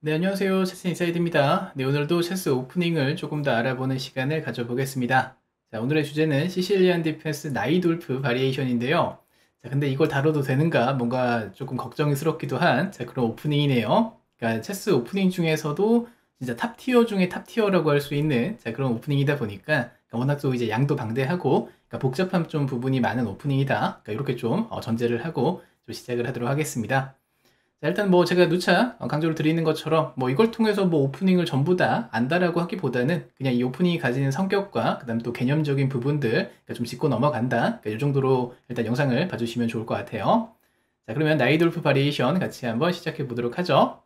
네, 안녕하세요. 체스 인사이드입니다. 네, 오늘도 체스 오프닝을 조금 더 알아보는 시간을 가져보겠습니다. 자, 오늘의 주제는 시실리안 디펜스 나이돌프 바리에이션인데요. 자, 근데 이걸 다뤄도 되는가? 뭔가 조금 걱정스럽기도 한, 자, 그런 오프닝이네요. 그러니까 체스 오프닝 중에서도 진짜 탑티어 중에 탑티어라고 할 수 있는, 자, 그런 오프닝이다 보니까, 그러니까 워낙 또 이제 양도 방대하고, 그러니까 복잡한 좀 부분이 많은 오프닝이다. 그러니까 이렇게 좀 전제를 하고 좀 시작을 하도록 하겠습니다. 자, 일단 뭐 제가 누차 강조를 드리는 것처럼 뭐 이걸 통해서 뭐 오프닝을 전부 다 안다라고 하기보다는 그냥 이 오프닝이 가지는 성격과 그다음 또 개념적인 부분들 그러니까 좀 짚고 넘어간다. 그러니까 이 정도로 일단 영상을 봐주시면 좋을 것 같아요. 자, 그러면 나이돌프 바리에이션 같이 한번 시작해 보도록 하죠.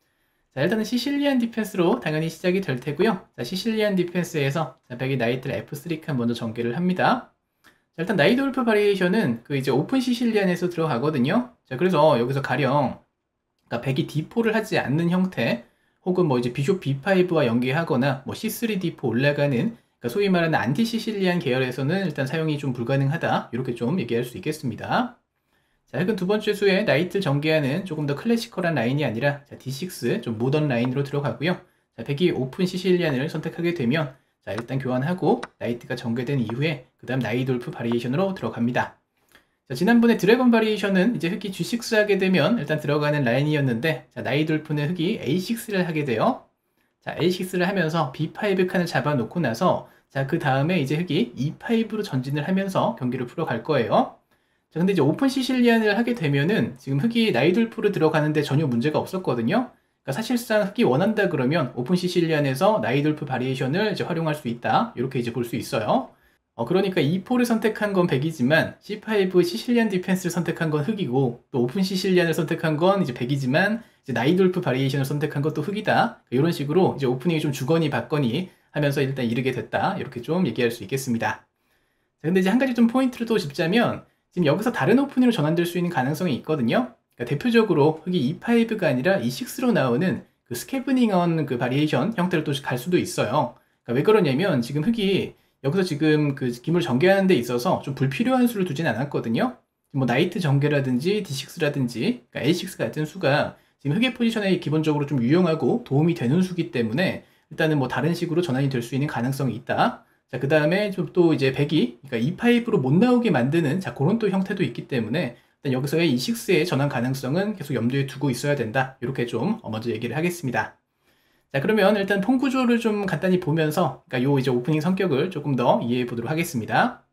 자, 일단은 시실리안 디펜스로 당연히 시작이 될 테고요. 자, 시실리안 디펜스에서 자, 백이 나이트를 F3 칸 먼저 전개를 합니다. 자, 일단 나이돌프 바리에이션은 그 이제 오픈 시실리안에서 들어가거든요. 자, 그래서 여기서 가령 그러니까 백이 D4를 하지 않는 형태, 혹은 뭐 이제 비숍 B5와 연계하거나 뭐 C3, D4 올라가는, 그러니까 소위 말하는 안티 시실리안 계열에서는 일단 사용이 좀 불가능하다. 이렇게 좀 얘기할 수 있겠습니다. 자, 핵은 두 번째 수에 나이트 전개하는 조금 더 클래시컬한 라인이 아니라 자, D6 좀 모던 라인으로 들어가고요. 자, 백이 오픈 시실리안을 선택하게 되면 자, 일단 교환하고 나이트가 전개된 이후에 그 다음 나이돌프 바리에이션으로 들어갑니다. 자, 지난번에 드래곤 바리에이션은 이제 흑이 G6 하게 되면 일단 들어가는 라인이었는데, 자, 나이돌프는 흑이 A6를 하게 돼요. 자, A6를 하면서 B5 칸을 잡아놓고 나서, 자, 그 다음에 이제 흑이 E5로 전진을 하면서 경기를 풀어갈 거예요. 자, 근데 이제 오픈 시실리안을 하게 되면은 지금 흑이 나이돌프로 들어가는데 전혀 문제가 없었거든요. 그러니까 사실상 흑이 원한다 그러면 오픈 시실리안에서 나이돌프 바리에이션을 이제 활용할 수 있다. 이렇게 이제 볼 수 있어요. 그러니까 E4를 선택한 건 백이지만 C5 시실리안 디펜스를 선택한 건 흑이고 또 오픈 시실리안을 선택한 건 이제 백이지만 이제 나이돌프 바리에이션을 선택한 것도 흑이다. 이런 식으로 이제 오프닝이 좀 주거니 받거니 하면서 일단 이르게 됐다. 이렇게 좀 얘기할 수 있겠습니다. 자, 근데 이제 한 가지 좀 포인트를 또 짚자면 지금 여기서 다른 오프닝으로 전환될 수 있는 가능성이 있거든요. 그러니까 대표적으로 흑이 E5가 아니라 E6로 나오는 그 스케브닝언 그 바리에이션 형태를 또 갈 수도 있어요. 그러니까 왜 그러냐면 지금 흑이 여기서 지금 그 기물 전개하는 데 있어서 좀 불필요한 수를 두진 않았거든요. 뭐 나이트 전개라든지 D6라든지 그러니까 A6 같은 수가 지금 흑의 포지션에 기본적으로 좀 유용하고 도움이 되는 수기 때문에 일단은 뭐 다른 식으로 전환이 될 수 있는 가능성이 있다. 자, 그 다음에 좀 또 이제 백이 그러니까 E5로 못 나오게 만드는 자, 그런 또 형태도 있기 때문에 일단 여기서의 E6의 전환 가능성은 계속 염두에 두고 있어야 된다. 이렇게 좀 먼저 얘기를 하겠습니다. 자, 그러면 일단 폰 구조를 좀 간단히 보면서, 그러니까 요 이제 오프닝 성격을 조금 더 이해해 보도록 하겠습니다.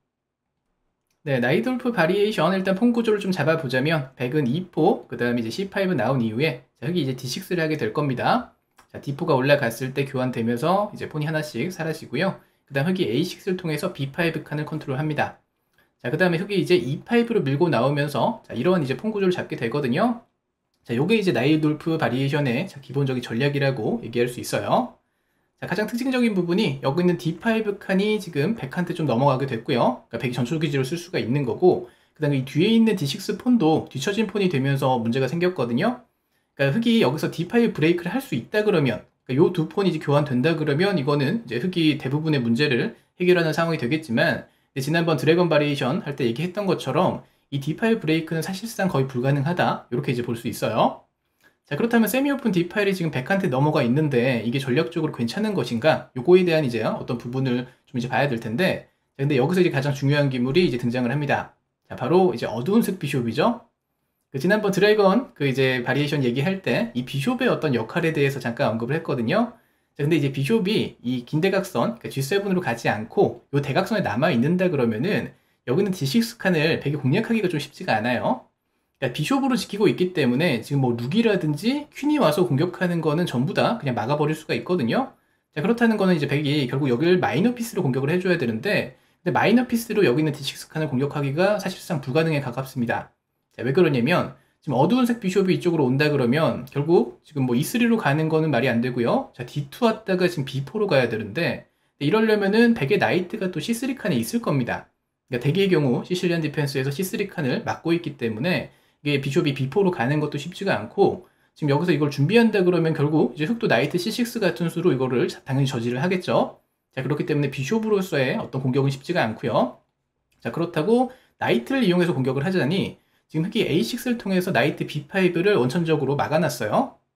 네, 나이돌프 바리에이션 일단 폰 구조를 좀 잡아보자면, 백은 E4, 그 다음에 이제 C5 나온 이후에, 자, 여기 이제 D6를 하게 될 겁니다. 자, D4가 올라갔을 때 교환되면서 이제 폰이 하나씩 사라지고요. 그 다음 흑이 A6를 통해서 B5 칸을 컨트롤합니다. 자, 그 다음에 흑이 이제 E5로 밀고 나오면서, 자, 이런 이제 폰 구조를 잡게 되거든요. 자, 요게 이제 나이돌프 바리에이션의 기본적인 전략이라고 얘기할 수 있어요. 자, 가장 특징적인 부분이 여기 있는 D5 칸이 지금 100한테 좀 넘어가게 됐고요. 그러니까 100이 전출 기지로 쓸 수가 있는 거고, 그 다음에 이 뒤에 있는 D6 폰도 뒤처진 폰이 되면서 문제가 생겼거든요. 그러니까 흑이 여기서 D5 브레이크를 할 수 있다 그러면, 그러니까 요 두 폰이 이제 교환된다 그러면 이거는 이제 흑이 대부분의 문제를 해결하는 상황이 되겠지만, 지난번 드래곤 바리에이션 할 때 얘기했던 것처럼 이 D5 브레이크는 사실상 거의 불가능하다. 이렇게 이제 볼 수 있어요. 자, 그렇다면 세미 오픈 D8이 지금 100한테 넘어가 있는데 이게 전략적으로 괜찮은 것인가? 요거에 대한 이제 어떤 부분을 좀 이제 봐야 될 텐데. 자, 근데 여기서 이제 가장 중요한 기물이 이제 등장을 합니다. 자, 바로 이제 어두운 색 비숍이죠. 그 지난번 드래곤 그 이제 바리에이션 얘기할 때 이 비숍의 어떤 역할에 대해서 잠깐 언급을 했거든요. 자, 근데 이제 비숍이 이 긴 대각선, 그러니까 G7으로 가지 않고 요 대각선에 남아 있는다 그러면은 여기는 D6 칸을 백이 공략하기가 좀 쉽지가 않아요. 그러니까 비숍으로 지키고 있기 때문에 지금 뭐 룩이라든지 퀸이 와서 공격하는 거는 전부 다 그냥 막아버릴 수가 있거든요. 자, 그렇다는 거는 이제 백이 결국 여기를 마이너 피스로 공격을 해줘야 되는데, 근데 마이너 피스로 여기 있는 D6 칸을 공격하기가 사실상 불가능에 가깝습니다. 자, 왜 그러냐면 지금 어두운 색 비숍이 이쪽으로 온다 그러면 결국 지금 뭐 E3로 가는 거는 말이 안 되고요. 자, D2 왔다가 지금 B4로 가야 되는데, 이러려면은 백의 나이트가 또 C3 칸에 있을 겁니다. 그러니까 대개의 경우 시실리안 디펜스에서 C3 칸을 막고 있기 때문에 이게 비숍이 B4로 가는 것도 쉽지가 않고, 지금 여기서 이걸 준비한다 그러면 결국 이제 흑도 나이트 C6 같은 수로 이거를 당연히 저지를 하겠죠. 자, 그렇기 때문에 비숍으로서의 어떤 공격은 쉽지가 않고요. 자, 그렇다고 나이트를 이용해서 공격을 하자니 지금 흑이 A6를 통해서 나이트 B5를 원천적으로 막아놨어요.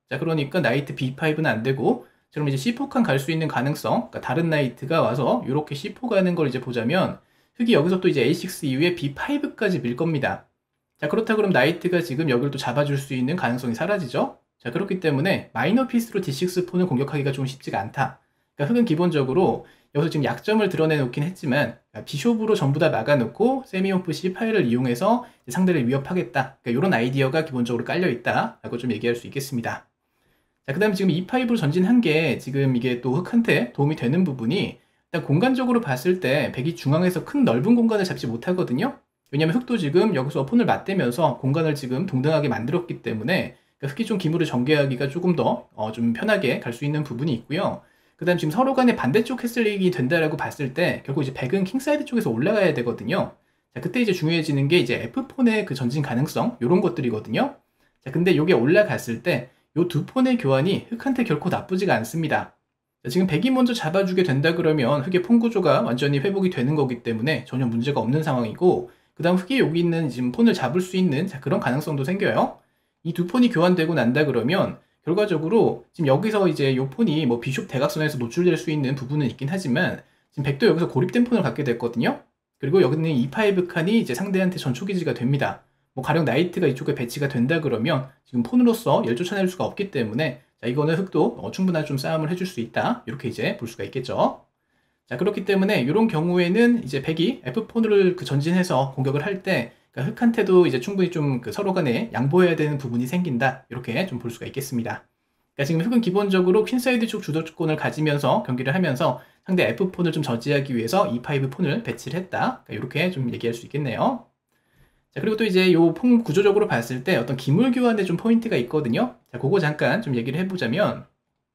자, 그러니까 나이트 B5는 안 되고, 그럼 이제 C4 칸 갈 수 있는 가능성, 그러니까 다른 나이트가 와서 이렇게 C4 가는 걸 이제 보자면, 흑이 여기서 또 이제 A6 이후에 B5까지 밀 겁니다. 자, 그렇다 그럼 나이트가 지금 여기를 또 잡아줄 수 있는 가능성이 사라지죠? 자, 그렇기 때문에 마이너 피스로 D6 폰을 공격하기가 좀 쉽지가 않다. 그러니까 흑은 기본적으로 여기서 지금 약점을 드러내놓긴 했지만, 그러니까 비숍으로 전부 다 막아놓고 세미오프 C8을 이용해서 상대를 위협하겠다. 그러니까 이런 아이디어가 기본적으로 깔려있다 라고 좀 얘기할 수 있겠습니다. 자, 그 다음에 지금 E5로 전진한 게 지금 이게 또 흑한테 도움이 되는 부분이, 일단 공간적으로 봤을 때 백이 중앙에서 큰 넓은 공간을 잡지 못하거든요. 왜냐면 흑도 지금 여기서 폰을 맞대면서 공간을 지금 동등하게 만들었기 때문에, 그러니까 흑이 좀 기물을 전개하기가 조금 더 좀 편하게 갈 수 있는 부분이 있고요. 그 다음 지금 서로 간에 반대쪽 캐슬링이 된다라고 봤을 때 결국 이제 백은 킹사이드 쪽에서 올라가야 되거든요. 자, 그때 이제 중요해지는 게 이제 F폰의 그 전진 가능성, 요런 것들이거든요. 자, 근데 요게 올라갔을 때 요 두 폰의 교환이 흑한테 결코 나쁘지가 않습니다. 자, 지금 백이 먼저 잡아주게 된다 그러면 흑의 폰 구조가 완전히 회복이 되는 거기 때문에 전혀 문제가 없는 상황이고, 그 다음 흑이 여기 있는 지금 폰을 잡을 수 있는 그런 가능성도 생겨요. 이 두 폰이 교환되고 난다 그러면 결과적으로 지금 여기서 이제 요 폰이 뭐 비숍 대각선에서 노출될 수 있는 부분은 있긴 하지만 지금 백도 여기서 고립된 폰을 갖게 됐거든요. 그리고 여기는 E5 칸이 이제 상대한테 전초기지가 됩니다. 뭐 가령 나이트가 이쪽에 배치가 된다 그러면 지금 폰으로서 열 쫓아낼 수가 없기 때문에, 자, 이거는 흑도 충분한 좀 싸움을 해줄 수 있다, 이렇게 이제 볼 수가 있겠죠. 자, 그렇기 때문에 이런 경우에는 이제 백이 F폰을 그 전진해서 공격을 할 때, 그러니까 흑한테도 이제 충분히 좀 그 서로 간에 양보해야 되는 부분이 생긴다, 이렇게 좀 볼 수가 있겠습니다. 그러니까 지금 흑은 기본적으로 퀸사이드 쪽 주도권을 가지면서 경기를 하면서 상대 F폰을 좀 저지하기 위해서 E5 폰을 배치를 했다, 그러니까 이렇게 좀 얘기할 수 있겠네요. 자, 그리고 또 이제 요 폰 구조적으로 봤을 때 어떤 기물 교환에 좀 포인트가 있거든요. 자, 그거 잠깐 좀 얘기를 해보자면,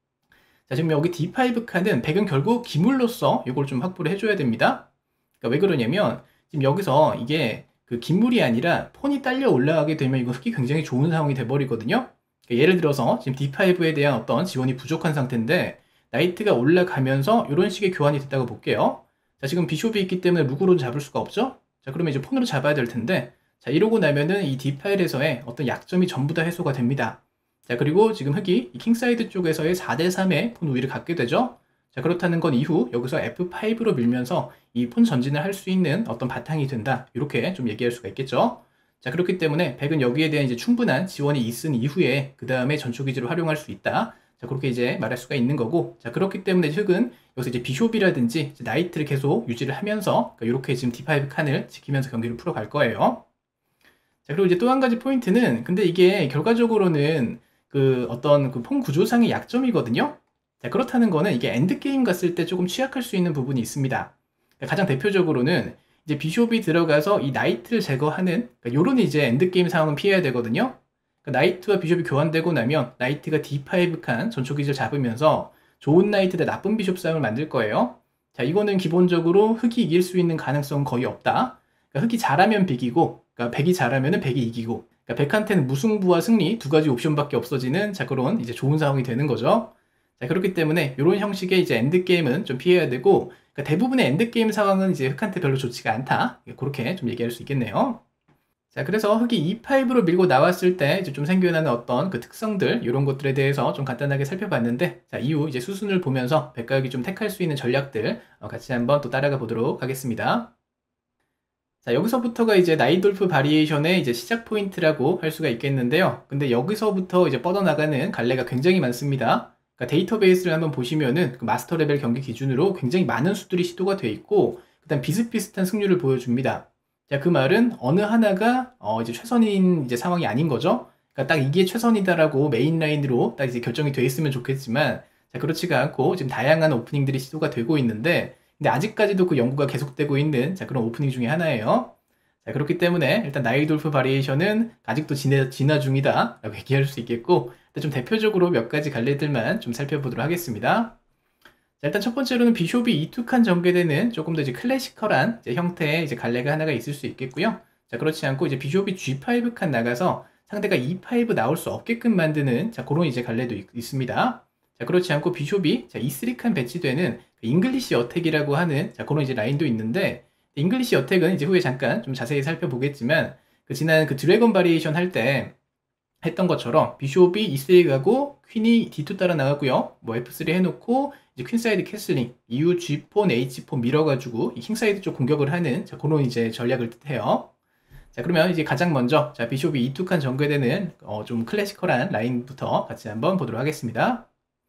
자, 지금 여기 D5 칸은 백은 결국 기물로서 이걸 좀 확보를 해줘야 됩니다. 그러니까 왜 그러냐면 지금 여기서 이게 그 기물이 아니라 폰이 딸려 올라가게 되면 이거 흑이 굉장히 좋은 상황이 돼버리거든요. 그러니까 예를 들어서 지금 D5에 대한 어떤 지원이 부족한 상태인데 나이트가 올라가면서 이런 식의 교환이 됐다고 볼게요. 자, 지금 비숍이 있기 때문에 룩으로는 잡을 수가 없죠. 자, 그러면 이제 폰으로 잡아야 될 텐데, 자, 이러고 나면은 이 D8에서의 어떤 약점이 전부 다 해소가 됩니다. 자, 그리고 지금 흑이 이 킹사이드 쪽에서의 4대3의 폰 우위를 갖게 되죠. 자, 그렇다는 건 이후 여기서 F5로 밀면서 이 폰 전진을 할 수 있는 어떤 바탕이 된다, 이렇게 좀 얘기할 수가 있겠죠. 자, 그렇기 때문에 백은 여기에 대한 이제 충분한 지원이 있은 이후에 그 다음에 전초기지로 활용할 수 있다. 자, 그렇게 이제 말할 수가 있는 거고, 자, 그렇기 때문에 흑은 여기서 이제 비숍이라든지 이제 나이트를 계속 유지를 하면서, 그러니까 이렇게 지금 D5 칸을 지키면서 경기를 풀어갈 거예요. 자, 그리고 이제 또 한 가지 포인트는, 근데 이게 결과적으로는 그 어떤 그 폰 구조상의 약점이거든요. 자, 그렇다는 거는 이게 엔드게임 갔을 때 조금 취약할 수 있는 부분이 있습니다. 가장 대표적으로는 이제 비숍이 들어가서 이 나이트를 제거하는, 그러니까 요런 이제 엔드게임 상황은 피해야 되거든요. 그러니까 나이트와 비숍이 교환되고 나면 나이트가 D5 칸 전초기지를 잡으면서 좋은 나이트 대 나쁜 비숍 싸움을 만들 거예요. 자, 이거는 기본적으로 흑이 이길 수 있는 가능성은 거의 없다. 그러니까 흑이 잘하면 비기고, 그러니까 백이 잘하면 백이 이기고, 그러니까 백한테는 무승부와 승리 두 가지 옵션밖에 없어지는, 자, 그런 이제 좋은 상황이 되는 거죠. 자, 그렇기 때문에 이런 형식의 이제 엔드게임은 좀 피해야 되고, 그러니까 대부분의 엔드게임 상황은 이제 흑한테 별로 좋지가 않다, 그렇게 좀 얘기할 수 있겠네요. 자, 그래서 흑이 E5로 밀고 나왔을 때 이제 좀 생겨나는 어떤 그 특성들, 이런 것들에 대해서 좀 간단하게 살펴봤는데, 자, 이후 이제 수순을 보면서 백과학이 좀 택할 수 있는 전략들 같이 한번 또 따라가 보도록 하겠습니다. 자, 여기서부터가 이제 나이돌프 바리에이션의 이제 시작 포인트라고 할 수가 있겠는데요. 근데 여기서부터 이제 뻗어나가는 갈래가 굉장히 많습니다. 그러니까 데이터베이스를 한번 보시면은 그 마스터 레벨 경기 기준으로 굉장히 많은 수들이 시도가 돼 있고, 그다음 비슷비슷한 승률을 보여줍니다. 자, 그 말은 어느 하나가 이제 최선인 이제 상황이 아닌 거죠. 그러니까 딱 이게 최선이다라고 메인 라인으로 딱 이제 결정이 돼 있으면 좋겠지만, 자, 그렇지가 않고 지금 다양한 오프닝들이 시도가 되고 있는데, 근데 아직까지도 그 연구가 계속되고 있는, 자, 그런 오프닝 중에 하나예요. 자, 그렇기 때문에 일단 나이돌프 바리에이션은 아직도 진화 중이다 라고 얘기할 수 있겠고, 좀 대표적으로 몇 가지 갈래들만 좀 살펴보도록 하겠습니다. 자, 일단 첫 번째로는 비숍이 이툭한 전개되는 조금 더 이제 클래시컬한 이제 형태의 이제 갈래가 하나가 있을 수 있겠고요. 자, 그렇지 않고 이제 비숍이 G5 칸 나가서 상대가 E5 나올 수 없게끔 만드는, 자, 그런 이제 갈래도 있습니다. 자, 그렇지 않고 비숍이 자, E3 칸 배치되는 그 잉글리시 어택이라고 하는, 자, 그런 이제 라인도 있는데, 잉글리시 어택은 이제 후에 잠깐 좀 자세히 살펴보겠지만, 그 지난 그 드래곤 바리에이션 할 때 했던 것처럼 비숍이 E3 가고 퀸이 D2 따라 나가고요. 뭐 F3 해놓고 이제 퀸사이드 캐슬링 이후 G4, H4 밀어가지고 이 킹사이드 쪽 공격을 하는 자, 그런 이제 전략을 뜻해요. 자, 그러면 이제 가장 먼저 자, 비숍이 이툭한 전개되는 좀 클래시컬한 라인부터 같이 한번 보도록 하겠습니다.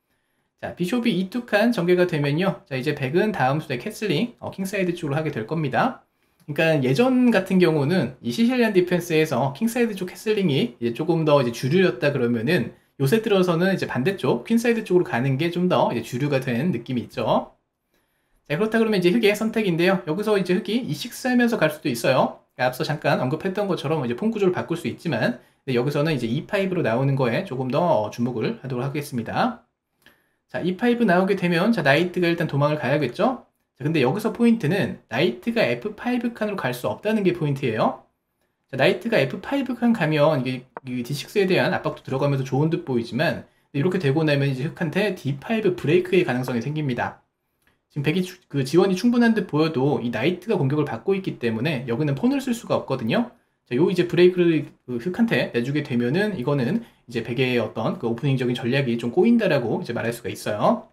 자, 비숍이 이툭한 전개가 되면요. 자, 이제 백은 다음 수의 캐슬링 킹사이드 쪽으로 하게 될 겁니다. 그러니까 예전 같은 경우는 이 시실리안 디펜스에서 킹사이드 쪽 캐슬링이 이제 조금 더 이제 주류였다 그러면은 요새 들어서는 이제 반대쪽 퀸사이드 쪽으로 가는 게 좀 더 이제 주류가 된 느낌이 있죠. 자, 그렇다 그러면 이제 흑의 선택인데요. 여기서 이제 흑이 E6 하면서 갈 수도 있어요. 그러니까 앞서 잠깐 언급했던 것처럼 이제 폰 구조를 바꿀 수 있지만 여기서는 이제 E5로 나오는 거에 조금 더 주목을 하도록 하겠습니다. 자, E5 나오게 되면 자, 나이트가 일단 도망을 가야겠죠? 자, 근데 여기서 포인트는 나이트가 F5 칸으로 갈 수 없다는 게 포인트예요. 자, 나이트가 F5 칸 가면 이게 D6에 대한 압박도 들어가면서 좋은 듯 보이지만 이렇게 되고 나면 이제 흑한테 D5 브레이크의 가능성이 생깁니다. 지금 백이 그 지원이 충분한 듯 보여도 이 나이트가 공격을 받고 있기 때문에 여기는 폰을 쓸 수가 없거든요. 자, 요 이제 브레이크를 그 흑한테 내주게 되면은 이거는 이제 백의 어떤 그 오프닝적인 전략이 좀 꼬인다라고 이제 말할 수가 있어요.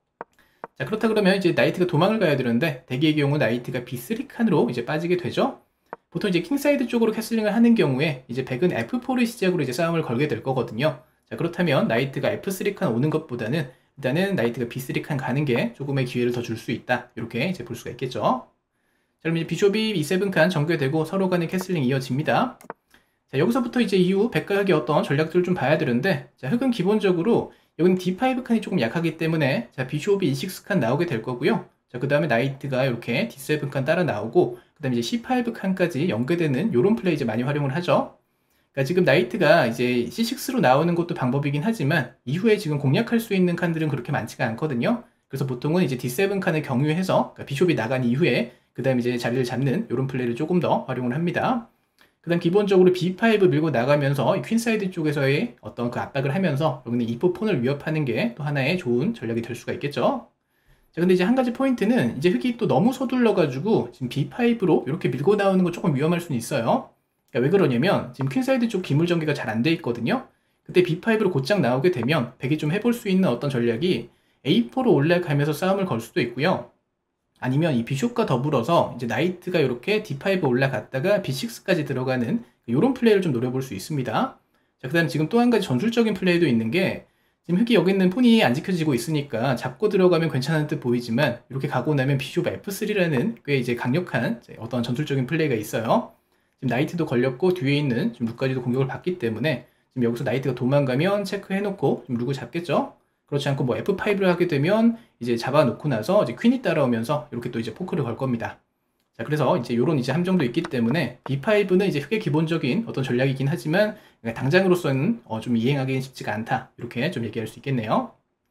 자, 그렇다 그러면 이제 나이트가 도망을 가야 되는데 대기의 경우 나이트가 B3 칸으로 이제 빠지게 되죠. 보통 이제 킹사이드 쪽으로 캐슬링을 하는 경우에 이제 백은 F4를 시작으로 이제 싸움을 걸게 될 거거든요. 자, 그렇다면 나이트가 F3 칸 오는 것보다는 일단은 나이트가 B3 칸 가는 게 조금의 기회를 더 줄 수 있다. 이렇게 이제 볼 수가 있겠죠. 자, 그럼 이제 비숍이 E7 칸 전개되고 서로 간의 캐슬링이 이어집니다. 자, 여기서부터 이제 이후 백과 흑의 어떤 전략들을 좀 봐야 되는데, 자, 흑은 기본적으로 여기는 D5 칸이 조금 약하기 때문에 자, 비숍이 E6 칸 나오게 될 거고요. 자, 그 다음에 나이트가 이렇게 D7 칸 따라 나오고, 그 다음에 이제 C5 칸까지 연계되는 이런 플레이 이제 많이 활용을 하죠. 그러니까 지금 나이트가 이제 C6로 나오는 것도 방법이긴 하지만 이후에 지금 공략할 수 있는 칸들은 그렇게 많지가 않거든요. 그래서 보통은 이제 D7 칸을 경유해서 그러니까 비숍이 나간 이후에 그 다음에 이제 자리를 잡는 이런 플레이를 조금 더 활용을 합니다. 그 다음 기본적으로 B5 밀고 나가면서 퀸사이드 쪽에서의 어떤 그 압박을 하면서 여기는 E4 폰을 위협하는 게 또 하나의 좋은 전략이 될 수가 있겠죠. 자, 근데 이제 한 가지 포인트는 이제 흑이 또 너무 서둘러가지고 지금 B5로 이렇게 밀고 나오는 거 조금 위험할 수는 있어요. 왜 그러냐면 지금 퀸사이드 쪽 기물 전개가 잘 안 돼 있거든요. 그때 B5로 곧장 나오게 되면 백이 좀 해볼 수 있는 어떤 전략이 A4로 올라가면서 싸움을 걸 수도 있고요. 아니면 이 비숍과 더불어서 이제 나이트가 이렇게 D5 올라갔다가 B6까지 들어가는 이런 플레이를 좀 노려볼 수 있습니다. 자, 그 다음 지금 또 한 가지 전술적인 플레이도 있는 게 지금 흑이 여기 있는 폰이 안 지켜지고 있으니까 잡고 들어가면 괜찮은 듯 보이지만 이렇게 가고 나면 비숍 F3라는 꽤 이제 강력한 어떤 전술적인 플레이가 있어요. 지금 나이트도 걸렸고 뒤에 있는 지금 룩까지도 공격을 받기 때문에 지금 여기서 나이트가 도망가면 체크해놓고 지금 룩을 잡겠죠. 그렇지 않고 뭐 F5를 하게 되면 이제 잡아놓고 나서 이제 퀸이 따라오면서 이렇게 또 이제 포크를 걸 겁니다. 자, 그래서 이제 요런 이제 함정도 있기 때문에 B5는 이제 흑의 기본적인 어떤 전략이긴 하지만 당장으로서는 좀 이행하기는 쉽지가 않다. 이렇게 좀 얘기할 수 있겠네요.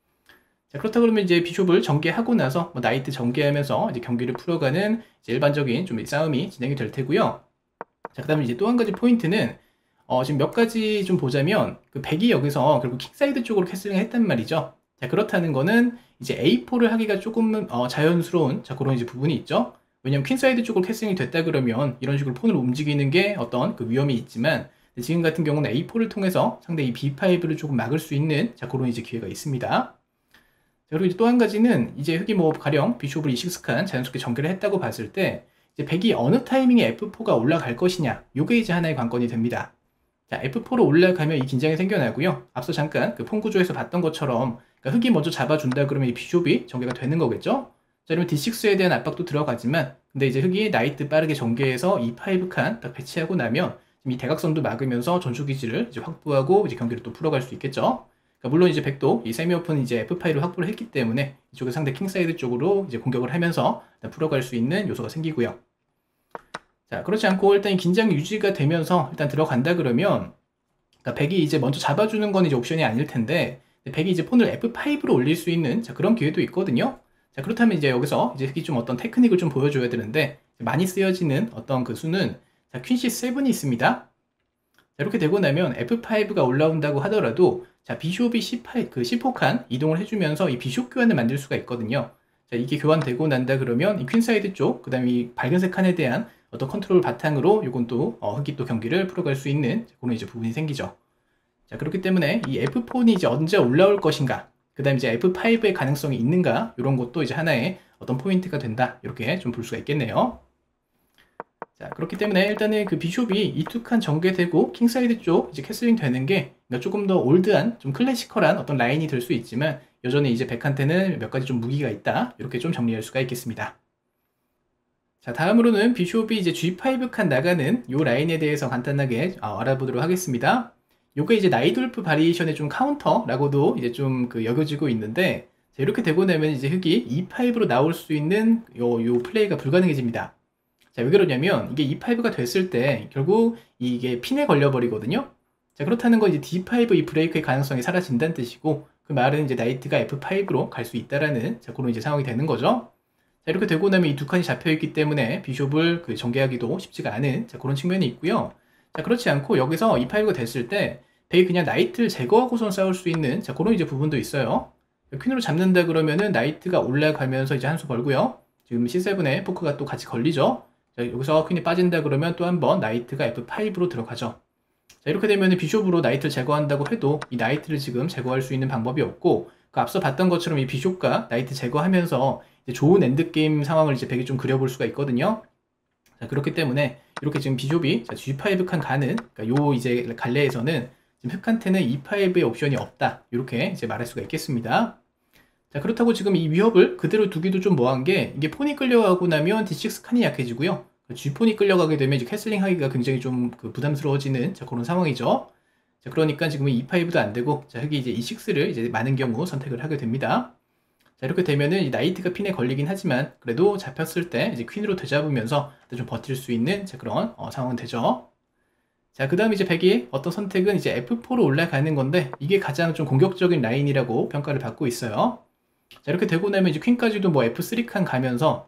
자, 그렇다 그러면 이제 비숍을 전개하고 나서 뭐 나이트 전개하면서 이제 경기를 풀어가는 이제 일반적인 좀 싸움이 진행이 될 테고요. 자, 그 다음에 이제 또 한 가지 포인트는 지금 몇 가지 좀 보자면 그 백이 여기서 결국 킥사이드 쪽으로 캐슬링을 했단 말이죠. 자, 그렇다는 거는 이제 A4를 하기가 조금 자연스러운 자, 그런 이제 부분이 있죠. 왜냐면 퀸사이드 쪽으로 캐슬링이 됐다 그러면 이런 식으로 폰을 움직이는 게 어떤 그 위험이 있지만 지금 같은 경우는 A4를 통해서 상대 이 B5를 조금 막을 수 있는 자, 그런 이제 기회가 있습니다. 자, 그리고 이제 또 한 가지는 이제 흑이 뭐 가령 비숍을 E6 칸 자연스럽게 전개를 했다고 봤을 때 이제 백이 어느 타이밍에 F4가 올라갈 것이냐 요게 이제 하나의 관건이 됩니다. 자, F4로 올라가면 이 긴장이 생겨나고요. 앞서 잠깐 그 폰 구조에서 봤던 것처럼 그러니까 흑이 먼저 잡아준다 그러면 이 비숍이 전개가 되는 거겠죠. 자, 그러면 D6에 대한 압박도 들어가지만 근데 이제 흑이 나이트 빠르게 전개해서 E5 칸 딱 배치하고 나면 이 대각선도 막으면서 전초 기지를 이제 확보하고 이제 경기를 또 풀어갈 수 있겠죠. 그러니까 물론 이제 백도 이 세미 오픈 이제 F5를 확보를 했기 때문에 이쪽에 상대 킹사이드 쪽으로 이제 공격을 하면서 풀어갈 수 있는 요소가 생기고요. 자, 그렇지 않고 일단 긴장 유지가 되면서 일단 들어간다 그러면 그러니까 백이 이제 먼저 잡아주는 건 이제 옵션이 아닐 텐데 백이 이제 폰을 F5로 올릴 수 있는 자, 그런 기회도 있거든요. 자, 그렇다면 이제 여기서 이제 흑이 좀 어떤 테크닉을 좀 보여줘야 되는데 많이 쓰여지는 어떤 그 수는 자, 퀸 C7이 있습니다. 자, 이렇게 되고 나면 F5가 올라온다고 하더라도 자, 비숍이 C8, 그 C4칸 이동을 해주면서 이 비숍 교환을 만들 수가 있거든요. 자, 이게 교환되고 난다 그러면 이 퀸사이드 쪽, 그 다음에 이 밝은색 칸에 대한 어떤 컨트롤 바탕으로 요건 또 흑이 또 경기를 풀어갈 수 있는 그런 이제 부분이 생기죠. 자, 그렇기 때문에 이 F4는 이제 언제 올라올 것인가, 그 다음 이제 F5의 가능성이 있는가, 이런 것도 이제 하나의 어떤 포인트가 된다. 이렇게 좀 볼 수가 있겠네요. 자, 그렇기 때문에 일단은 그 비숍이 이 두 칸 전개되고 킹사이드 쪽 이제 캐슬링 되는 게 그러니까 조금 더 올드한, 좀 클래시컬한 어떤 라인이 될 수 있지만, 여전히 이제 백한테는 몇 가지 좀 무기가 있다. 이렇게 좀 정리할 수가 있겠습니다. 자, 다음으로는 비숍이 이제 G5 칸 나가는 이 라인에 대해서 간단하게 알아보도록 하겠습니다. 요게 이제 나이돌프 바리에이션의 좀 카운터라고도 이제 좀 그 여겨지고 있는데, 자, 이렇게 되고 나면 이제 흙이 E5로 나올 수 있는 요 플레이가 불가능해집니다. 자, 왜 그러냐면 이게 E5가 됐을 때 결국 이게 핀에 걸려버리거든요. 자, 그렇다는 건 이제 D5 이 브레이크의 가능성이 사라진다는 뜻이고, 그 말은 이제 나이트가 F5로 갈 수 있다라는, 자, 그런 이제 상황이 되는 거죠. 자, 이렇게 되고 나면 이 두 칸이 잡혀있기 때문에 비숍을 그 전개하기도 쉽지가 않은, 자, 그런 측면이 있고요. 자, 그렇지 않고 여기서 E5가 됐을 때 백이 그냥 나이트를 제거하고선 싸울 수 있는, 자, 그런 이제 부분도 있어요. 퀸으로 잡는다 그러면은 나이트가 올라가면서 이제 한 수 벌고요. 지금 C7에 포크가 또 같이 걸리죠. 자, 여기서 퀸이 빠진다 그러면 또 한 번 나이트가 F5로 들어가죠. 자, 이렇게 되면 비숍으로 나이트를 제거한다고 해도 이 나이트를 지금 제거할 수 있는 방법이 없고, 그 앞서 봤던 것처럼 이 비숍과 나이트 제거하면서 이제 좋은 엔드게임 상황을 이제 백이 좀 그려볼 수가 있거든요. 자, 그렇기 때문에 이렇게 지금 비숍이 G5 칸 가는, 그러니까 요 이제 갈래에서는 지금 흑한테는 E5의 옵션이 없다. 이렇게 이제 말할 수가 있겠습니다. 자, 그렇다고 지금 이 위협을 그대로 두기도 좀 뭐한 게, 이게 폰이 끌려가고 나면 D6 칸이 약해지고요. G폰이 끌려가게 되면 이제 캐슬링 하기가 굉장히 좀 그 부담스러워지는, 자, 그런 상황이죠. 자, 그러니까 지금은 E5도 안 되고, 자, 흑이 이제 E6를 이제 많은 경우 선택을 하게 됩니다. 자, 이렇게 되면은 이 나이트가 핀에 걸리긴 하지만, 그래도 잡혔을 때 이제 퀸으로 되잡으면서 좀 버틸 수 있는, 자, 그런 상황은 되죠. 자, 그 다음 이제 백이 어떤 선택은 이제 F4로 올라가는 건데, 이게 가장 좀 공격적인 라인이라고 평가를 받고 있어요. 자, 이렇게 되고 나면 이제 퀸까지도 뭐 F3 칸 가면서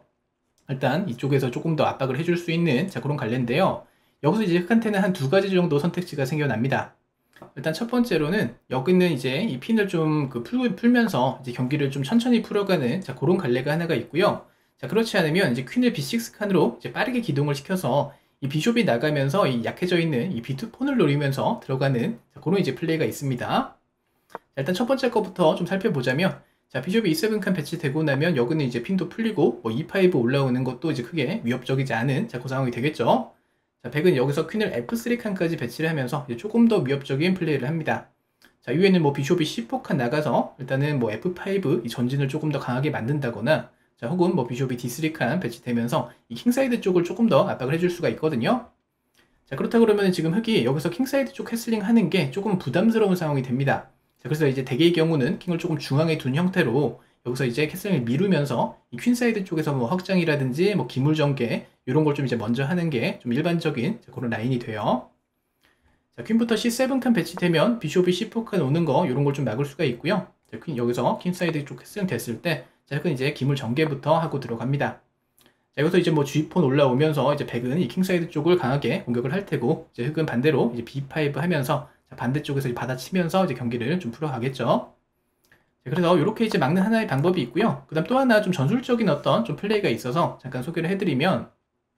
일단 이쪽에서 조금 더 압박을 해줄 수 있는, 자, 그런 갈래인데요. 여기서 이제 흑한테는 한 두 가지 정도 선택지가 생겨납니다. 일단 첫 번째로는 여기는 이제 이 핀을 좀 그 풀면서 이제 경기를 좀 천천히 풀어가는, 자, 그런 갈래가 하나가 있고요. 자, 그렇지 않으면 이제 퀸을 B6 칸으로 이제 빠르게 기동을 시켜서 이 비숍이 나가면서 이 약해져 있는 이 B2 폰을 노리면서 들어가는, 자, 그런 이제 플레이가 있습니다. 자, 일단 첫 번째 거부터 좀 살펴보자면, 자, 비숍이 E7 칸 배치되고 나면 여기는 이제 핀도 풀리고 뭐 E5 올라오는 것도 이제 크게 위협적이지 않은, 자, 그 상황이 되겠죠. 자, 백은 여기서 퀸을 F3 칸까지 배치를 하면서 이제 조금 더 위협적인 플레이를 합니다. 자, 이후에는 뭐 비숍이 C4 칸 나가서 일단은 뭐 F5 이 전진을 조금 더 강하게 만든다거나, 자, 혹은 뭐 비숍이 D3 칸 배치되면서 이 킹사이드 쪽을 조금 더 압박을 해줄 수가 있거든요. 자, 그렇다 그러면 지금 흑이 여기서 킹사이드 쪽 캐슬링 하는 게 조금 부담스러운 상황이 됩니다. 자, 그래서 이제 대개의 경우는 킹을 조금 중앙에 둔 형태로 여기서 이제 캐슬링을 미루면서 이 퀸사이드 쪽에서 뭐 확장이라든지 뭐 기물 전개 이런 걸 좀 이제 먼저 하는 게 좀 일반적인, 자, 그런 라인이 돼요. 자, 퀸부터 C7 칸 배치되면 비숍이 C4 칸 오는 거 이런 걸 좀 막을 수가 있고요. 자, 퀸 여기서 퀸사이드 쪽 캐슬링 됐을 때, 자, 흑은 이제 기물 전개부터 하고 들어갑니다. 자, 여기서 이제 뭐 G폰 올라오면서 이제 백은 이 킹사이드 쪽을 강하게 공격을 할 테고, 이제 흑은 반대로 이제 B5 하면서, 자, 반대쪽에서 받아치면서 이제 경기를 좀 풀어가겠죠. 자, 그래서 이렇게 이제 막는 하나의 방법이 있고요. 그 다음 또 하나 좀 전술적인 어떤 좀 플레이가 있어서 잠깐 소개를 해드리면,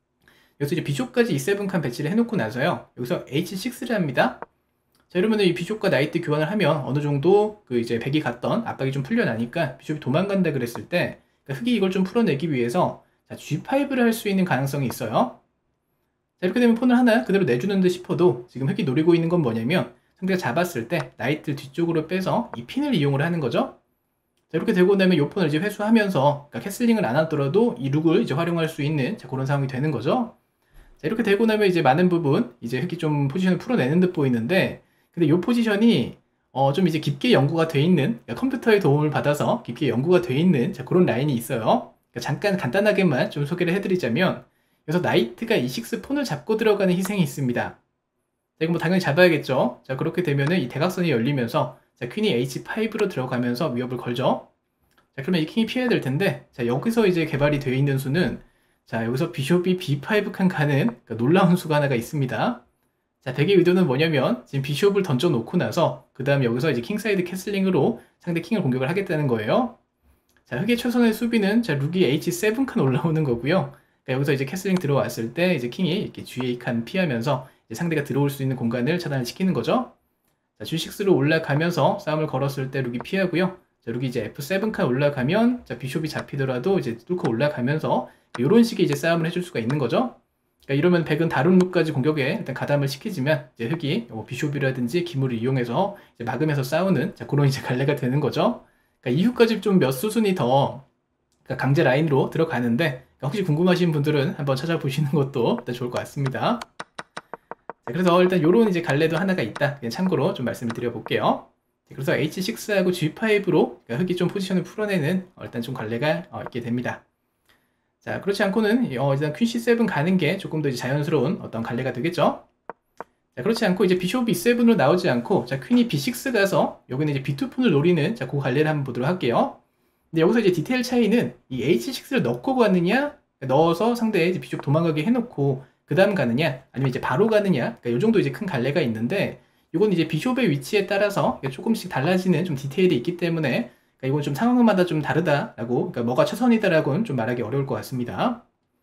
여기서 이제 비숍까지 E7 칸 배치를 해놓고 나서요, 여기서 H6를 합니다. 자, 이러면 이 비숍과 나이트 교환을 하면 어느 정도 그 이제 백이 갔던 압박이 좀 풀려나니까 비숍이 도망간다 그랬을 때, 그러니까 흑이 이걸 좀 풀어내기 위해서, 자, G5를 할 수 있는 가능성이 있어요. 자, 이렇게 되면 폰을 하나 그대로 내주는 듯 싶어도 지금 흑이 노리고 있는 건 뭐냐면, 상대가 잡았을 때 나이트를 뒤쪽으로 빼서 이 핀을 이용을 하는 거죠. 자, 이렇게 되고 나면 이 폰을 이제 회수하면서, 그러니까 캐슬링을 안 하더라도 이 룩을 이제 활용할 수 있는, 자, 그런 상황이 되는 거죠. 자, 이렇게 되고 나면 이제 많은 부분 이제 흑이 좀 포지션을 풀어내는 듯 보이는데, 근데 이 포지션이 좀 이제 깊게 연구가 돼 있는, 그러니까 컴퓨터의 도움을 받아서 깊게 연구가 돼 있는, 자, 그런 라인이 있어요. 그러니까 잠깐 간단하게만 좀 소개를 해드리자면, 그래서 나이트가 E6 폰을 잡고 들어가는 희생이 있습니다. 자, 이거 뭐 당연히 잡아야겠죠. 자, 그렇게 되면은 이 대각선이 열리면서, 자, 퀸이 H5로 들어가면서 위협을 걸죠. 자, 그러면 이 킹이 피해야 될 텐데, 자, 여기서 이제 개발이 되어 있는 수는, 자, 여기서 비숍이 B5 칸 가는, 그러니까 놀라운 수가 하나가 있습니다. 자, 백의 의도는 뭐냐면 지금 비숍을 던져 놓고 나서 그 다음 여기서 이제 킹사이드 캐슬링으로 상대 킹을 공격을 하겠다는 거예요. 자, 흑의 최선의 수비는, 자, 룩이 H7 칸 올라오는 거고요. 그러니까 여기서 이제 캐슬링 들어왔을 때 이제 킹이 이렇게 GA 칸 피하면서 이제 상대가 들어올 수 있는 공간을 차단을 시키는 거죠. 자, G6로 올라가면서 싸움을 걸었을 때 룩이 피하고요. 자, 룩이 이제 F7 칸 올라가면, 자, 비숍이 잡히더라도 이제 뚫고 올라가면서, 이런 식의 이제 싸움을 해줄 수가 있는 거죠. 그러니까 이러면 백은 다른 룩까지 공격에 일단 가담을 시키지만, 이제 흑이 비숍이라든지 기물을 이용해서 이제 막으면서 싸우는, 자, 그런 이제 갈래가 되는 거죠. 그러니까 이후까지 좀 몇 수순이 더, 그러니까 강제 라인으로 들어가는데, 그러니까 혹시 궁금하신 분들은 한번 찾아보시는 것도 일단 좋을 것 같습니다. 자, 그래서 일단 요런 이제 갈래도 하나가 있다. 그냥 참고로 좀 말씀을 드려볼게요. 그래서 H6하고 G5로 그러니까 흑이 좀 포지션을 풀어내는 일단 좀 갈래가 있게 됩니다. 자, 그렇지 않고는 일단 퀸 C7 가는 게 조금 더 이제 자연스러운 어떤 갈래가 되겠죠. 자, 그렇지 않고 이제 비숍 B7으로 나오지 않고 자, 퀸이 B6 가서 여기는 이제 B2폰을 노리는 자, 그 갈래를 한번 보도록 할게요. 근데 여기서 이제 디테일 차이는 이 H6를 넣고 가느냐, 넣어서 상대의 이제 비숍 도망가게 해놓고 그 다음 가느냐, 아니면 이제 바로 가느냐, 그러니까 요 정도 이제 큰 갈래가 있는데, 이건 이제 비숍의 위치에 따라서 조금씩 달라지는 좀 디테일이 있기 때문에, 그러니까 이건 좀 상황마다 좀 다르다라고, 그러니까 뭐가 최선이다라고는 좀 말하기 어려울 것 같습니다.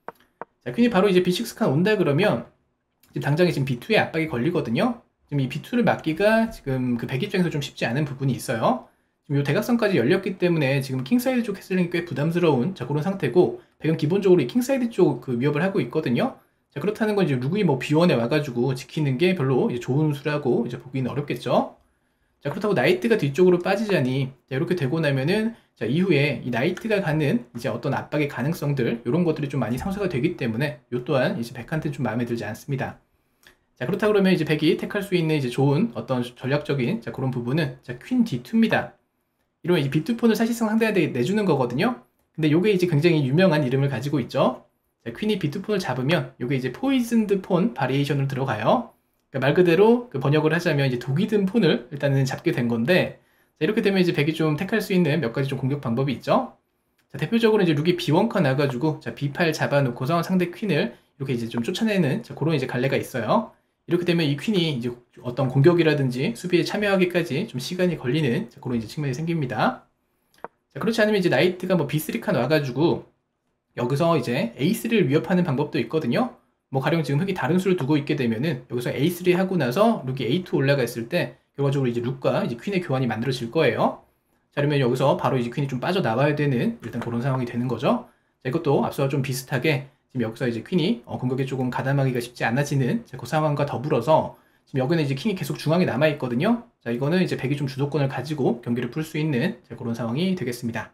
자, 퀸이 바로 이제 B6 칸 온다 그러면, 지금 당장에 지금 B2에 압박이 걸리거든요. 지금 이 B2를 막기가 지금 그 백 입장에서 좀 쉽지 않은 부분이 있어요. 지금 이 대각선까지 열렸기 때문에 지금 킹사이드 쪽 캐슬링이 꽤 부담스러운 자, 그런 상태고, 백은 기본적으로 이 킹사이드 쪽 그 위협을 하고 있거든요. 자, 그렇다는 건 이제 누구이 뭐 B1에 와가지고 지키는 게 별로 이제 좋은 수라고 이제 보기는 어렵겠죠. 자, 그렇다고 나이트가 뒤쪽으로 빠지자니, 자, 이렇게 되고 나면은, 자, 이후에 이 나이트가 가는 이제 어떤 압박의 가능성들, 이런 것들이 좀 많이 상쇄가 되기 때문에, 요 또한 이제 백한테는 좀 마음에 들지 않습니다. 자, 그렇다 그러면 이제 백이 택할 수 있는 이제 좋은 어떤 전략적인, 자, 그런 부분은, 자, 퀸 D2입니다. 이러면 이제 B2폰을 사실상 상대한테 내주는 거거든요. 근데 요게 이제 굉장히 유명한 이름을 가지고 있죠. 자, 퀸이 B2폰을 잡으면 요게 이제 포이즌드 폰 바리에이션으로 들어가요. 그러니까 말 그대로 그 번역을 하자면 이제 독이 든 폰을 일단은 잡게 된 건데, 자, 이렇게 되면 이제 백이 좀 택할 수 있는 몇 가지 좀 공격 방법이 있죠. 자, 대표적으로 이제 룩이 B1칸 나가지고 자, B8 잡아놓고서 상대 퀸을 이렇게 이제 좀 쫓아내는 자, 그런 이제 갈래가 있어요. 이렇게 되면 이 퀸이 이제 어떤 공격이라든지 수비에 참여하기까지 좀 시간이 걸리는 자, 그런 이제 측면이 생깁니다. 자, 그렇지 않으면 이제 나이트가 뭐 B3칸 와가지고 여기서 이제 A3를 위협하는 방법도 있거든요. 뭐 가령 지금 흑이 다른 수를 두고 있게 되면은 여기서 A3 하고 나서 룩이 A2 올라가 있을 때 결과적으로 이제 룩과 이제 퀸의 교환이 만들어질 거예요. 자, 그러면 여기서 바로 이제 퀸이 좀 빠져나와야 되는 일단 그런 상황이 되는 거죠. 자, 이것도 앞서와 좀 비슷하게 지금 여기서 이제 퀸이 공격에 조금 가담하기가 쉽지 않아지는 자, 그 상황과 더불어서 지금 여기는 이제 킹이 계속 중앙에 남아 있거든요. 자, 이거는 이제 백이 좀 주도권을 가지고 경기를 풀 수 있는 자, 그런 상황이 되겠습니다.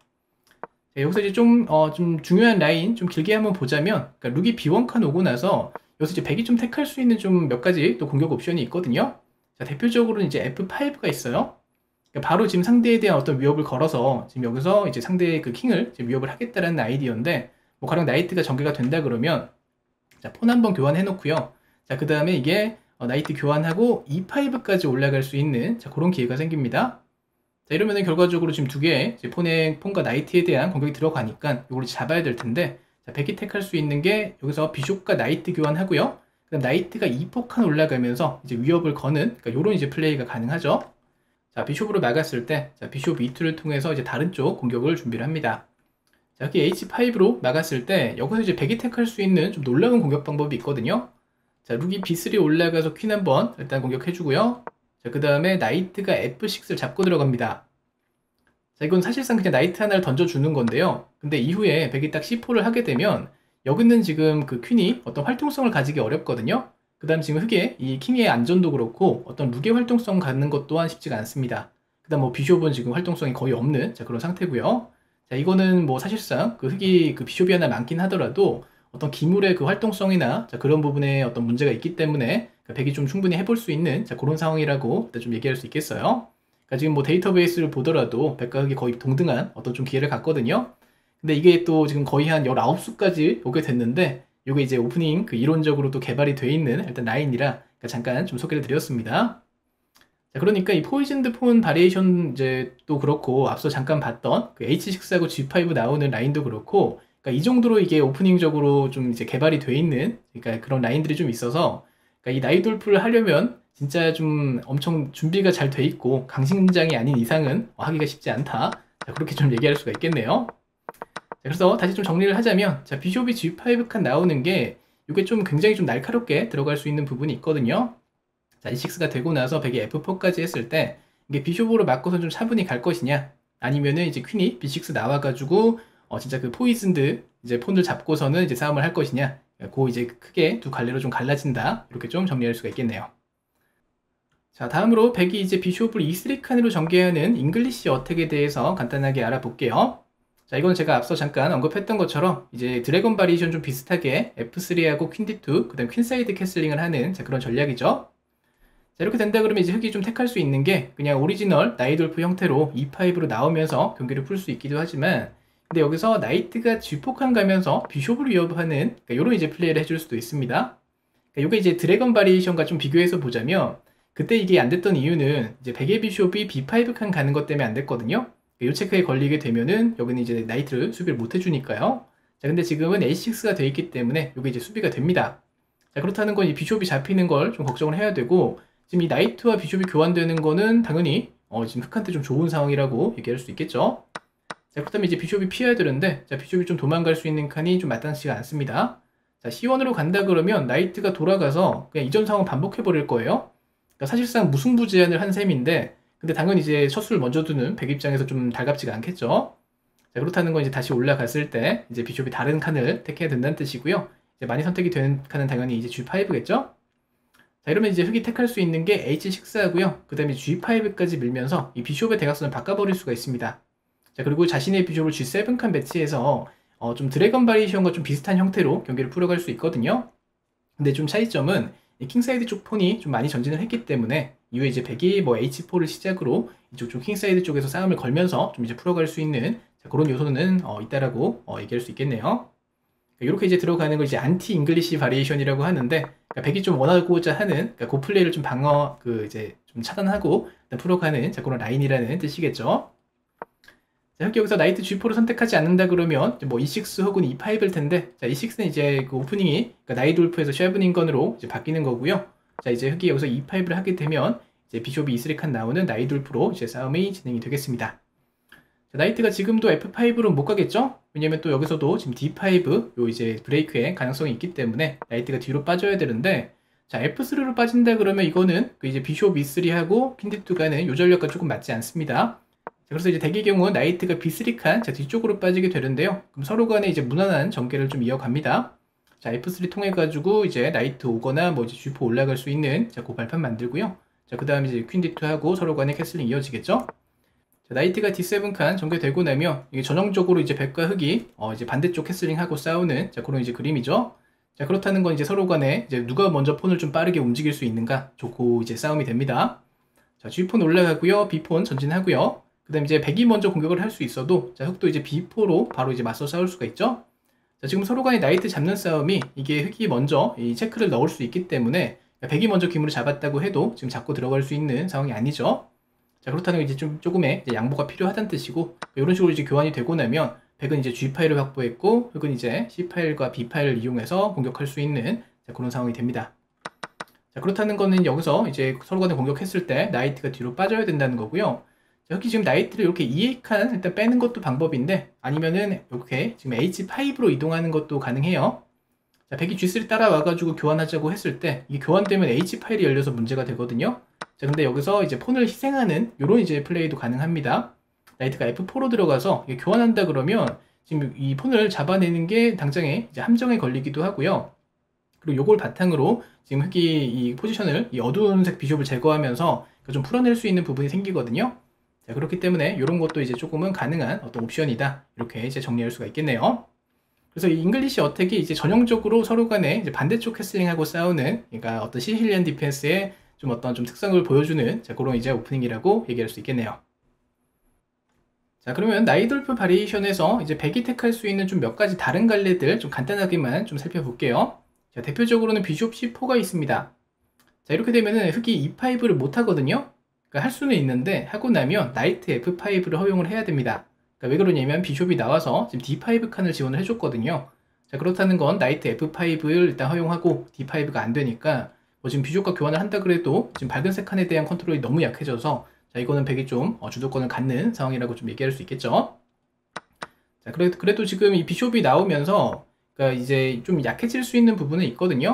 자, 여기서 이제 좀 중요한 라인 좀 길게 한번 보자면, 그러니까 룩이 B1칸 오고 나서 여기서 이제 백이 좀 택할 수 있는 좀 몇 가지 또 공격 옵션이 있거든요. 자, 대표적으로는 이제 F5가 있어요. 그러니까 바로 지금 상대에 대한 어떤 위협을 걸어서 지금 여기서 이제 상대의 그 킹을 위협을 하겠다라는 아이디어인데, 뭐 가령 나이트가 전개가 된다 그러면 자, 폰 한번 교환해 놓고요. 자, 그 다음에 이게 나이트 교환하고 E5까지 올라갈 수 있는 자, 그런 기회가 생깁니다. 자, 이러면은 결과적으로 지금 두 개의 폰과 나이트에 대한 공격이 들어가니까 이걸 잡아야 될 텐데, 자, 백이 택할 수 있는 게 여기서 비숍과 나이트 교환하고요. 그다음 나이트가 2포칸 올라가면서 이제 위협을 거는 그러니까 이런 이제 플레이가 가능하죠. 자, 비숍으로 막았을 때, 자, 비숍 E2를 통해서 이제 다른 쪽 공격을 준비를 합니다. 자, 여기 H5로 막았을 때, 여기서 이제 백이 택할 수 있는 좀 놀라운 공격 방법이 있거든요. 자, 룩이 B3 올라가서 퀸 한번 일단 공격해주고요. 자, 그 다음에 나이트가 F6를 잡고 들어갑니다. 자, 이건 사실상 그냥 나이트 하나를 던져주는 건데요. 근데 이후에 백이 딱 C4를 하게 되면, 여기는 지금 그 퀸이 어떤 활동성을 가지기 어렵거든요. 그 다음 지금 흑의 이 킹의 안전도 그렇고 어떤 룩의 활동성 갖는 것 또한 쉽지가 않습니다. 그 다음 뭐 비숍은 지금 활동성이 거의 없는 자, 그런 상태고요. 자, 이거는 뭐 사실상 그 흑이 그 비숍이 하나 많긴 하더라도 어떤 기물의 그 활동성이나 자, 그런 부분에 어떤 문제가 있기 때문에 백이 좀 충분히 해볼 수 있는 자, 그런 상황이라고 일단 좀 얘기할 수 있겠어요. 그러니까 지금 뭐 데이터베이스를 보더라도 백과 흑이 거의 동등한 어떤 좀 기회를 갖거든요. 근데 이게 또 지금 거의 한 19수까지 오게 됐는데, 요게 이제 오프닝 그 이론적으로 또 개발이 돼 있는 일단 라인이라 그러니까 잠깐 좀 소개를 드렸습니다. 자, 그러니까 이 포이즌드 폰 바리에이션 이제 또 그렇고 앞서 잠깐 봤던 그 H6하고 G5 나오는 라인도 그렇고, 그러니까 이 정도로 이게 오프닝적으로 좀 이제 개발이 돼 있는 그러니까 그런 라인들이 좀 있어서, 그러니까 이 나이돌프를 하려면 진짜 좀 엄청 준비가 잘 돼 있고 강심장이 아닌 이상은 하기가 쉽지 않다. 자, 그렇게 좀 얘기할 수가 있겠네요. 그래서 다시 좀 정리를 하자면, 자, 비숍이 G5 칸 나오는 게 이게 좀 굉장히 좀 날카롭게 들어갈 수 있는 부분이 있거든요. 자, E6가 되고 나서 백이 F4까지 했을 때 이게 비숍으로 맞고서 좀 차분히 갈 것이냐, 아니면은 이제 퀸이 B6 나와가지고 진짜 그 포이즌드 이제 폰을 잡고서는 이제 싸움을 할 것이냐, 그 이제 크게 두 갈래로 좀 갈라진다, 이렇게 좀 정리할 수가 있겠네요. 자, 다음으로 백이 이제 비숍을 E3 칸으로 전개하는 잉글리시 어택에 대해서 간단하게 알아볼게요. 자, 이건 제가 앞서 잠깐 언급했던 것처럼 이제 드래곤 바리에이션 좀 비슷하게 F3하고 퀸 D2, 그 다음 퀸사이드 캐슬링을 하는 그런 전략이죠. 자, 이렇게 된다 그러면 이제 흑이 좀 택할 수 있는 게 그냥 오리지널 나이돌프 형태로 E5로 나오면서 경기를 풀 수 있기도 하지만, 근데 여기서 나이트가 G4칸 가면서 비숍을 위협하는 이런 이제 플레이를 해줄 수도 있습니다. 이게 이제 드래곤 바리에이션과 좀 비교해서 보자면, 그때 이게 안 됐던 이유는 이제 백의 비숍이 B5 칸 가는 것 때문에 안 됐거든요. 이 체크에 걸리게 되면은 여기는 이제 나이트를 수비를 못 해주니까요. 자, 근데 지금은 A6가 돼 있기 때문에 이게 이제 수비가 됩니다. 자, 그렇다는 건 이 비숍이 잡히는 걸 좀 걱정을 해야 되고, 지금 이 나이트와 비숍이 교환되는 거는 당연히 지금 흑한테 좀 좋은 상황이라고 얘기할 수 있겠죠. 자, 그렇다면 이제 비숍이 피해야 되는데, 자, 비숍이 좀 도망갈 수 있는 칸이 좀 마땅치가 않습니다. 자, C1으로 간다 그러면 나이트가 돌아가서 그냥 이전 상황 반복해 버릴 거예요. 그러니까 사실상 무승부 제한을 한 셈인데, 근데 당연히 이제 첫 수를 먼저 두는 백 입장에서 좀 달갑지가 않겠죠. 자, 그렇다는 건 이제 다시 올라갔을 때 이제 비숍이 다른 칸을 택해야 된다는 뜻이고요. 이제 많이 선택이 되는 칸은 당연히 이제 G5겠죠. 자, 이러면 이제 흑이 택할 수 있는 게 H6하고요. 그 다음에 G5까지 밀면서 이 비숍의 대각선을 바꿔버릴 수가 있습니다. 자, 그리고 자신의 비숍을 G7 칸 배치해서 좀 드래곤 바리에이션과 좀 비슷한 형태로 경기를 풀어갈 수 있거든요. 근데 좀 차이점은 이 킹사이드 쪽 폰이 좀 많이 전진을 했기 때문에 이후에 이제 백이 뭐 H4를 시작으로 이쪽 좀 킹사이드 쪽에서 싸움을 걸면서 좀 이제 풀어갈 수 있는 그런 요소는 있다라고 얘기할 수 있겠네요. 이렇게 이제 들어가는 걸 이제 안티 잉글리시 바리에이션이라고 하는데, 그러니까 백이 좀 원하고자 하는 그 플레이를 좀 이제 좀 차단하고 풀어가는 그런 라인이라는 뜻이겠죠. 자, 여기서 나이트 G4를 선택하지 않는다 그러면 뭐 E6 혹은 E5일 텐데, 자, E6는 이제 그 오프닝이 그러니까 나이돌프에서 쉐브닝건으로 이제 바뀌는 거고요. 자, 이제 흑이 여기서 E5를 하게 되면 이제 비숍이 E3 칸 나오는 나이돌프로 이제 싸움이 진행이 되겠습니다. 자, 나이트가 지금도 F5로 못 가겠죠? 왜냐면 또 여기서도 지금 D5 요 이제 브레이크의 가능성이 있기 때문에 나이트가 뒤로 빠져야 되는데, 자, F3로 빠진다 그러면 이거는 그 이제 비숍 E3하고 퀸 D2 가는 요 전략과 조금 맞지 않습니다. 그래서 이제 대기 경우 나이트가 B3 칸 뒤쪽으로 빠지게 되는데요. 그럼 서로 간에 이제 무난한 전개를 좀 이어갑니다. 자, F3 통해 가지고 이제 나이트 오거나 뭐 이제 G4 올라갈 수 있는 그 발판 만들고요. 자, 그 다음에 이제 퀸 D2 하고 서로 간에 캐슬링 이어지겠죠. 자, 나이트가 D7 칸 전개되고 나면 이게 전형적으로 이제 백과 흑이 이제 반대쪽 캐슬링 하고 싸우는 그런 이제 그림이죠. 자, 그렇다는 건 이제 서로 간에 이제 누가 먼저 폰을 좀 빠르게 움직일 수 있는가 좋고 이제 싸움이 됩니다. 자, G폰 올라가고요. B폰 전진하고요. 그 다음에 이제 백이 먼저 공격을 할 수 있어도, 자, 흑도 이제 B4로 바로 이제 맞서 싸울 수가 있죠. 자, 지금 서로 간에 나이트 잡는 싸움이 이게 흑이 먼저 이 체크를 넣을 수 있기 때문에 백이 먼저 기물을 잡았다고 해도 지금 잡고 들어갈 수 있는 상황이 아니죠. 자, 그렇다는 게 이제 조금의 이제 양보가 필요하다는 뜻이고, 이런 식으로 이제 교환이 되고 나면 백은 이제 G 파일을 확보했고 흑은 이제 C 파일과 B 파일을 이용해서 공격할 수 있는 그런 상황이 됩니다. 자, 그렇다는 거는 여기서 이제 서로 간에 공격했을 때 나이트가 뒤로 빠져야 된다는 거고요. 여기 지금 나이트를 이렇게 E8칸 일단 빼는 것도 방법인데, 아니면은 이렇게 지금 H5로 이동하는 것도 가능해요. 자, 백이 G3 따라와가지고 교환하자고 했을 때 이게 교환되면 H 파일이 열려서 문제가 되거든요. 자, 근데 여기서 이제 폰을 희생하는 이런 이제 플레이도 가능합니다. 나이트가 F4로 들어가서 이게 교환한다 그러면 지금 이 폰을 잡아내는 게 당장에 이제 함정에 걸리기도 하고요. 그리고 요걸 바탕으로 지금 흑이 이 포지션을 이 어두운 색 비숍을 제거하면서 좀 풀어낼 수 있는 부분이 생기거든요. 자, 그렇기 때문에 이런 것도 이제 조금은 가능한 어떤 옵션이다, 이렇게 이제 정리할 수가 있겠네요. 그래서 이 잉글리시 어택이 이제 전형적으로 서로 간에 이제 반대쪽 캐슬링하고 싸우는, 그러니까 어떤 시실리안 디펜스의 좀 어떤 좀 특성을 보여주는 그런 이제 오프닝이라고 얘기할 수 있겠네요. 자, 그러면 나이돌프 바리에이션에서 이제 백이 택할 수 있는 좀 몇 가지 다른 갈래들 좀 간단하게만 좀 살펴볼게요. 자, 대표적으로는 비숍 C4가 있습니다. 자, 이렇게 되면은 흑이 E5를 못 하거든요. 그러니까 할 수는 있는데 하고 나면 나이트 F5를 허용을 해야 됩니다. 그러니까 왜 그러냐면 비숍이 나와서 지금 D5 칸을 지원을 해줬거든요. 자, 그렇다는 건 나이트 F5를 일단 허용하고 D5가 안 되니까 뭐 지금 비숍과 교환을 한다 그래도 지금 밝은색 칸에 대한 컨트롤이 너무 약해져서, 자, 이거는 백이 좀 주도권을 갖는 상황이라고 좀 얘기할 수 있겠죠. 자, 그래도 지금 이 비숍이 나오면서 그러니까 이제 좀 약해질 수 있는 부분은 있거든요.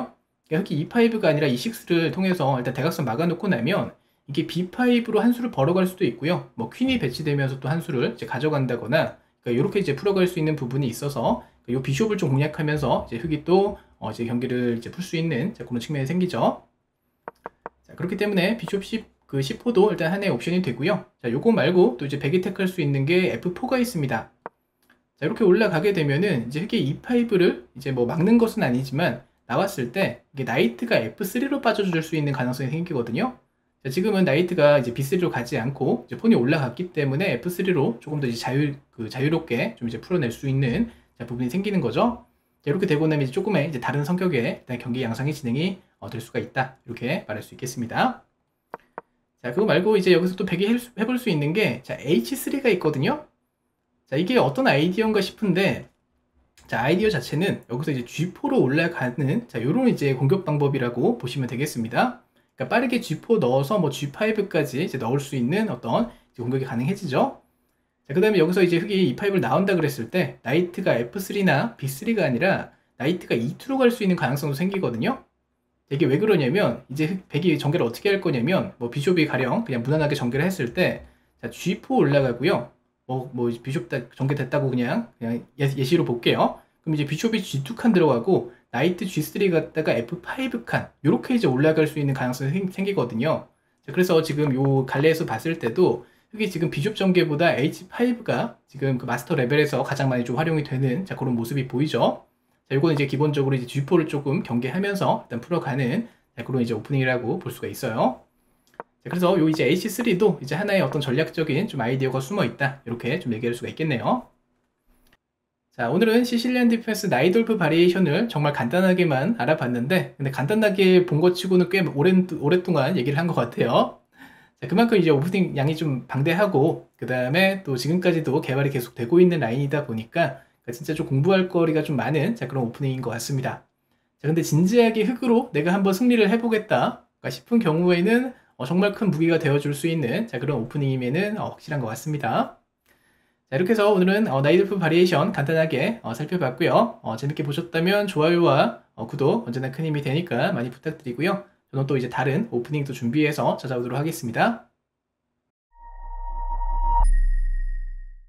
그러니까 흑이 E5가 아니라 E6를 통해서 일단 대각선 막아놓고 나면 이게 B5로 한 수를 벌어갈 수도 있고요. 뭐 퀸이 배치되면서 또 한 수를 이제 가져간다거나, 그러니까 이렇게 이제 풀어갈 수 있는 부분이 있어서 이 비숍을 좀 공략하면서 이제 흑이 또 이제 경기를 이제 풀 수 있는 그런 측면이 생기죠. 자, 그렇기 때문에 비숍 10호도 일단 하나의 옵션이 되고요. 자, 요거 말고 또 이제 백이 택할 수 있는 게 F4가 있습니다. 자, 이렇게 올라가게 되면은 이제 흑의 E5를 이제 뭐 막는 것은 아니지만 나왔을 때 이게 나이트가 F3로 빠져줄 수 있는 가능성이 생기거든요. 자, 지금은 나이트가 이제 B3로 가지 않고 이제 폰이 올라갔기 때문에 F3로 조금 더 이제 자유롭게 좀 이제 풀어낼 수 있는 부분이 생기는 거죠. 자, 이렇게 되고 나면 이제 조금의 이제 다른 성격의 일단 경기 양상이 진행이 될 수가 있다. 이렇게 말할 수 있겠습니다. 자, 그거 말고 이제 여기서 또 배기 해볼 수 있는 게, 자, H3가 있거든요. 자, 이게 어떤 아이디어인가 싶은데, 자, 아이디어 자체는 여기서 이제 G4로 올라가는, 자, 요런 이제 공격 방법이라고 보시면 되겠습니다. 그러니까 빠르게 G4 넣어서 뭐 G5까지 이제 넣을 수 있는 어떤 공격이 가능해지죠. 자, 그 다음에 여기서 이제 흑이 E5를 나온다 그랬을 때, 나이트가 F3나 B3가 아니라, 나이트가 E2로 갈 수 있는 가능성도 생기거든요. 이게 왜 그러냐면, 이제 백이 전개를 어떻게 할 거냐면, 뭐 비숍이 가령 그냥 무난하게 전개를 했을 때, 자, G4 올라가고요. 뭐 비숍 전개됐다고 그냥 예시로 볼게요. 그럼 이제 비숍이 G2 칸 들어가고, 나이트 G3 갔다가 F5 칸, 요렇게 이제 올라갈 수 있는 가능성이 생기거든요. 자, 그래서 지금 요 갈래에서 봤을 때도, 흑이 지금 비숍 전개보다 H5가 지금 그 마스터 레벨에서 가장 많이 좀 활용이 되는 그런 모습이 보이죠. 자, 요거는 이제 기본적으로 이제 G4를 조금 경계하면서 일단 풀어가는 그런 이제 오프닝이라고 볼 수가 있어요. 자, 그래서 요 이제 H3도 이제 하나의 어떤 전략적인 좀 아이디어가 숨어 있다. 이렇게 좀 얘기할 수가 있겠네요. 자, 오늘은 시실리안 디펜스 나이돌프 바리에이션을 정말 간단하게만 알아봤는데, 근데 간단하게 본 것 치고는 꽤 오랫동안 얘기를 한 것 같아요. 자, 그만큼 이제 오프닝 양이 좀 방대하고, 그 다음에 또 지금까지도 개발이 계속 되고 있는 라인이다 보니까, 진짜 좀 공부할 거리가 좀 많은 그런 오프닝인 것 같습니다. 자, 근데 진지하게 흑으로 내가 한번 승리를 해보겠다 싶은 경우에는 정말 큰 무기가 되어줄 수 있는 그런 오프닝이면은 확실한 것 같습니다. 자, 이렇게 해서 오늘은 나이돌프 바리에이션 간단하게 살펴봤고요. 재밌게 보셨다면 좋아요와 구독 언제나 큰 힘이 되니까 많이 부탁드리고요. 저는 또 이제 다른 오프닝도 준비해서 찾아오도록 하겠습니다.